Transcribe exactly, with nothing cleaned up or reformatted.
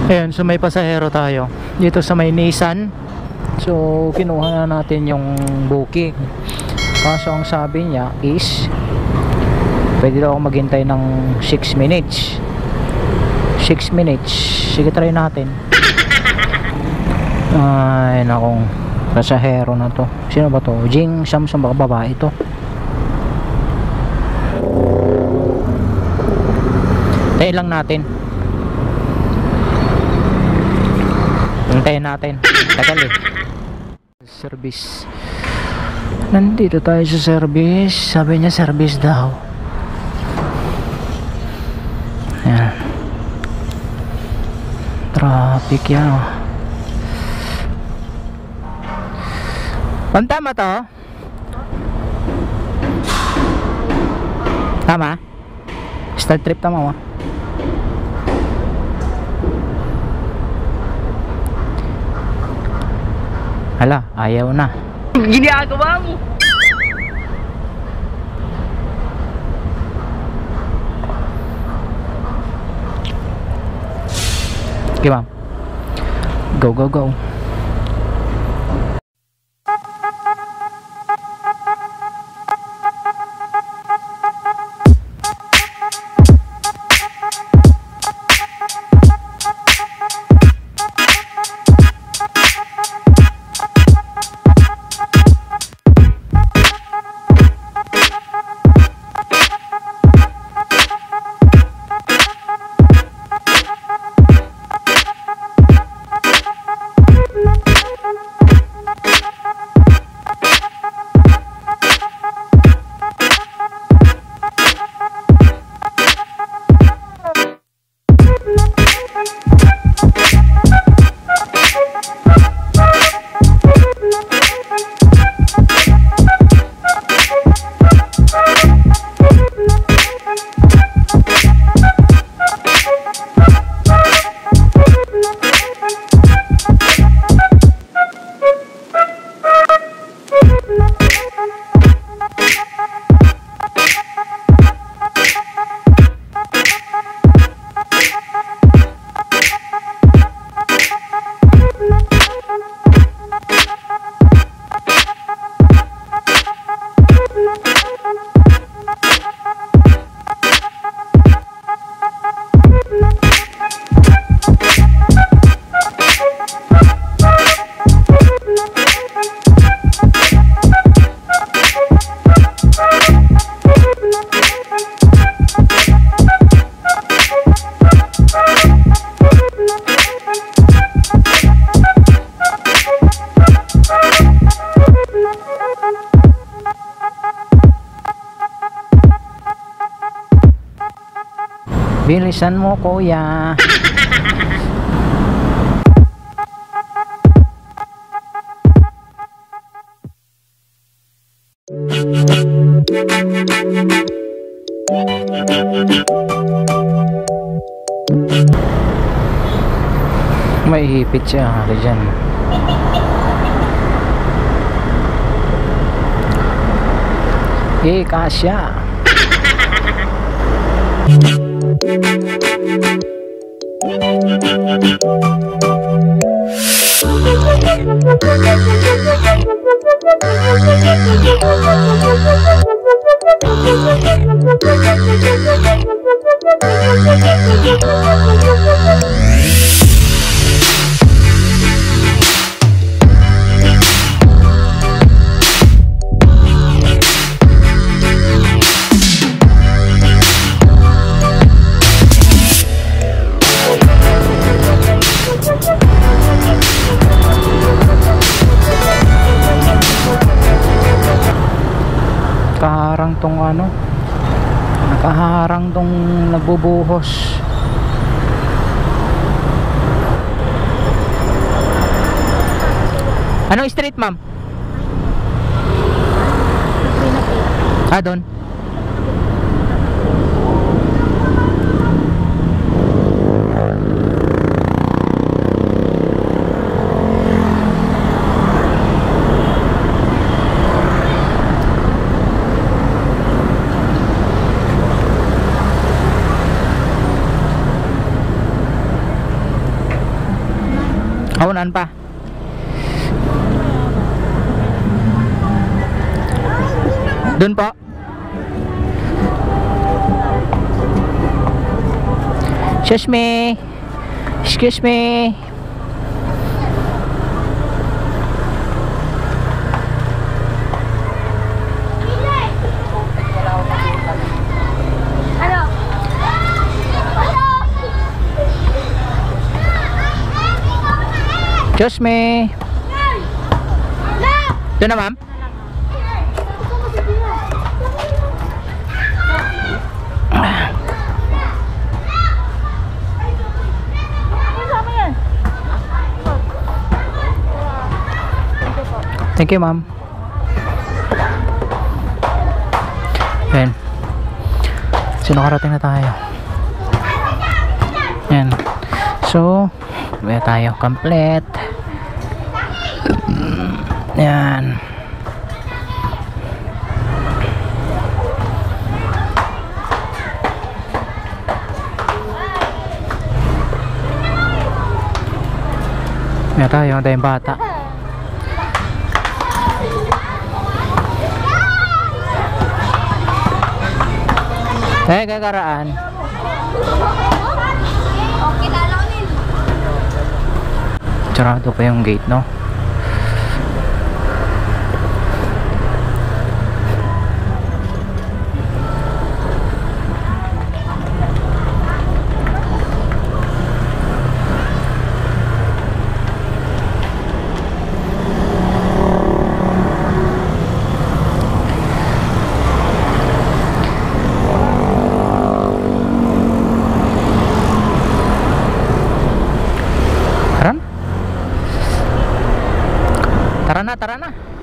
Ayan, so may pasahero tayo dito sa may Nissan. So kinuha na natin yung booking, kaso ang sabi niya is pwede daw ako maghintay ng six minutes. Six minutes, sige, try natin. Ay nakong pasahero na to. Sino ba to? Jing Samsung, baka babae to. Tayo lang natin. Hintayin natin. Tagal eh. Service. Nandito tayo sa service. Sabi niya service daw. Ayan. Traffic yan oh. Tama to? Tama? Start trip tama mo? Hala, ayaw na. Ginagawa mo. Okay, ma'am. Go, go, go. Bilisan mo kuya. May hipit siya hari dyan. Eh kasya. Nakaharang tong ano, nakaharang tong nagbubuhos. Anong street ma'am? Ah, doon. Kaunan pa. Doon po. Excuse me. Excuse me. Excuse me. Doon na, ma'am. Thank you, ma'am. Ayan. So, nakarating na tayo. Ayan. So, kaya tayo complete. Ayan. Kaya tayo, tayong bata. Eh, kagaraan. Okay, lalawin. Sarado pa yung gate, no? Tara na, tara na.